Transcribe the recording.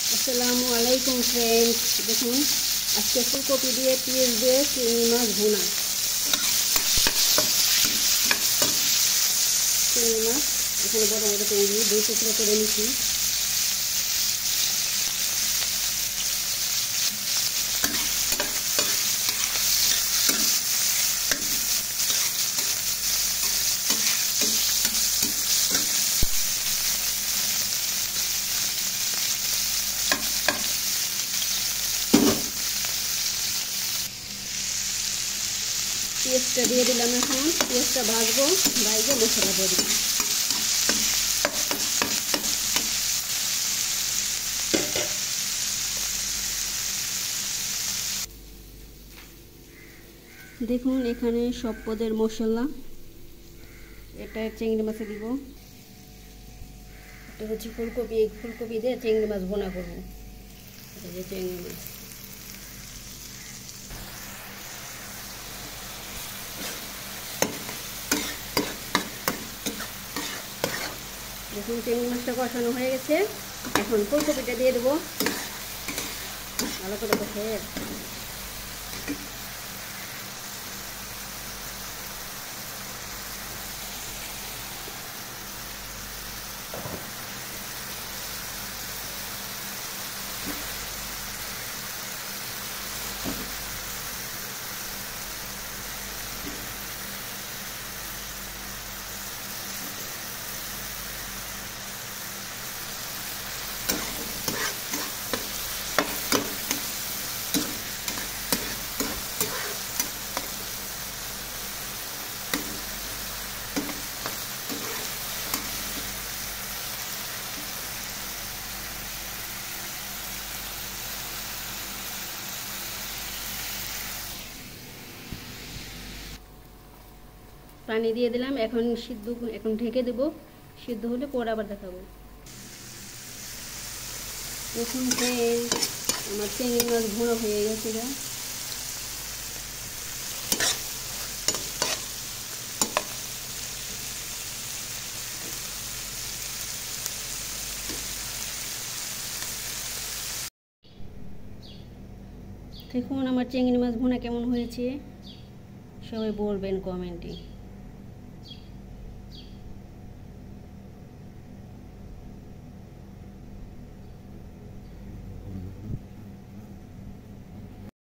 আসসালামু আলাইকুম ফ্রেন্ডস, দেখুন আজকে ফুলকপি দিয়ে পেঁয়াজ দিয়ে চিংড়ি মাছ ভুনা। চিংড়ি মাছ এখানে বড় বড় চিংড়ি 2 টুকরো করে নিচ্ছি। পেঁয়াজটা দিয়ে দিলাম, এখন পেঁয়াজটা ভাজবো, ভাজে মশলা দিয়ে দিলাম। দেখুন এখানে সব পদের মশলা, এটা চিংড়ি মাছে দিব, এটা হচ্ছে ফুলকপি, এই ফুলকপি দিয়ে চিংড়ি মাছ ভুনা করবো। এটা যে চিংড়ি মাছ, দেখুন চিংড়ি মাছটা কষানো হয়ে গেছে, এখন ফুলকপিটা দিয়ে দেবো ভালো করে কষে। পানি দিয়ে দিলাম, এখন ঢেকে দেবো, সিদ্ধ হলে পরে আবার দেখাবো। এখন আমার চিংড়ি মাছ ভুনা হয়ে গেছে। দেখুন আমার চিংড়ি মাছ ভুনা কেমন হয়েছে, সবাই বলবেন কমেন্টে।